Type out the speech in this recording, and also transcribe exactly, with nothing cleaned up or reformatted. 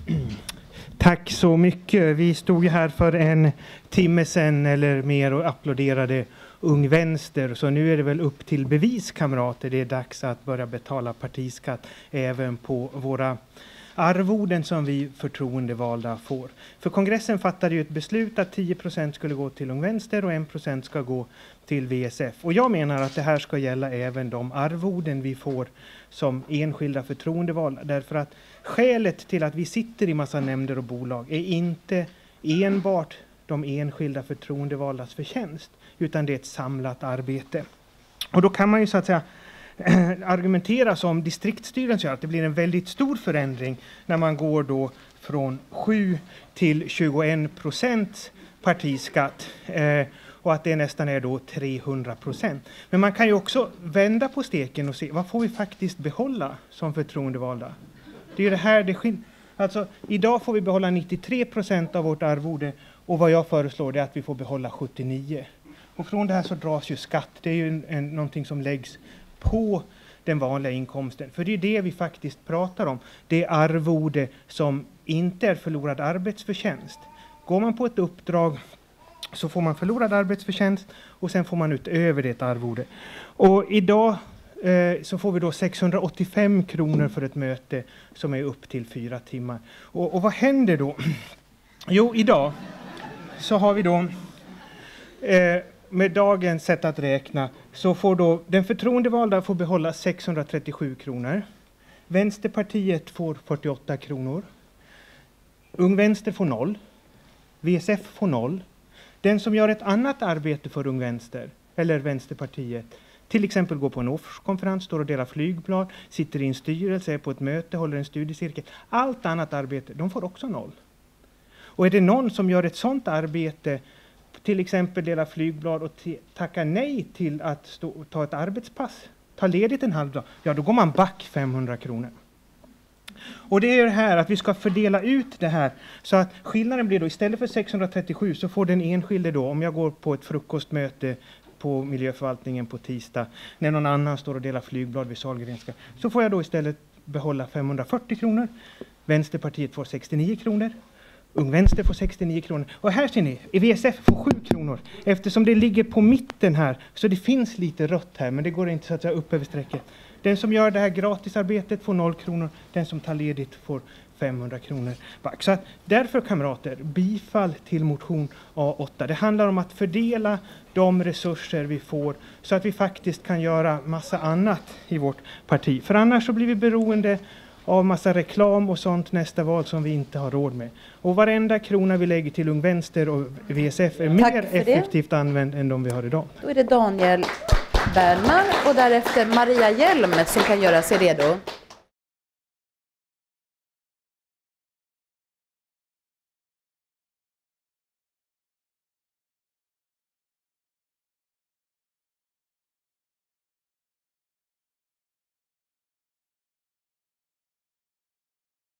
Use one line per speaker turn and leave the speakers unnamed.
Tack så mycket. Vi stod ju här för en timme sedan eller mer och applåderade Ung Vänster. Så nu är det väl upp till bevis, kamrater. Det är dags att börja betala partiskatt även på våra arvoden som vi förtroendevalda får. För kongressen fattade ju ett beslut att tio procent skulle gå till Ung Vänster och en procent ska gå till V S F. Och jag menar att det här ska gälla även de arvoden vi får som enskilda förtroendevalda. Därför att skälet till att vi sitter i massa nämnder och bolag är inte enbart de enskilda förtroendevaldas förtjänst, utan det är ett samlat arbete. Och då kan man ju så att säga argumentera som distriktsstyrelsen gör, att det blir en väldigt stor förändring när man går då från sju till tjugoen procent partiskatt eh, och att det nästan är då trehundra procent. Men man kan ju också vända på steken och se vad får vi faktiskt behålla som förtroendevalda. Det är ju det här det skiljer. Alltså idag får vi behålla nittiotre procent av vårt arvode och vad jag föreslår är att vi får behålla sjuttionio. Och från det här så dras ju skatt. Det är ju en, en, någonting som läggs på den vanliga inkomsten. För det är det vi faktiskt pratar om. Det är arvode som inte är förlorad arbetsförtjänst. Går man på ett uppdrag så får man förlorad arbetsförtjänst och sen får man utöver det ett arvode. Och idag eh, så får vi då sexhundraåttiofem kronor för ett möte som är upp till fyra timmar. Och, och vad händer då? Jo, idag så har vi då eh, med dagens sätt att räkna så får då den förtroendevalda får behålla sexhundratrettiosju kronor. Vänsterpartiet får fyrtioåtta kronor. Ung Vänster får noll. V S F får noll. Den som gör ett annat arbete för Ung Vänster eller Vänsterpartiet, till exempel går på en årskonferens, står och delar flygblad, sitter i en styrelse, är på ett möte, håller en studiecirkel. Allt annat arbete, de får också noll. Och är det någon som gör ett sådant arbete, till exempel dela flygblad och tacka nej till att stå, ta ett arbetspass, ta ledigt en halv dag, ja då går man back femhundra kronor. Och det är det här att vi ska fördela ut det här så att skillnaden blir då istället för sexhundratrettiosju så får den enskilde då, om jag går på ett frukostmöte på miljöförvaltningen på tisdag när någon annan står och delar flygblad vid Sahlgrenska, så får jag då istället behålla femhundrafyrtio kronor. Vänsterpartiet får sextionio kronor. Ung Vänster får sextionio kronor. Och här ser ni, V S F får sju kronor. Eftersom det ligger på mitten här så det finns lite rött här, men det går inte så att säga upp över strecket. Den som gör det här gratisarbetet får noll kronor. Den som tar ledigt får femhundra kronor. Så att därför, kamrater, bifall till motion A åtta. Det handlar om att fördela de resurser vi får så att vi faktiskt kan göra massa annat i vårt parti. För annars så blir vi beroende av massa reklam och sånt nästa val som vi inte har råd med. Och varenda krona vi lägger till Ung Vänster och V S F är mer effektivt det. använd än de vi har idag.
Då är det Daniel Bernman och därefter Maria Hjelm som kan göra sig redo.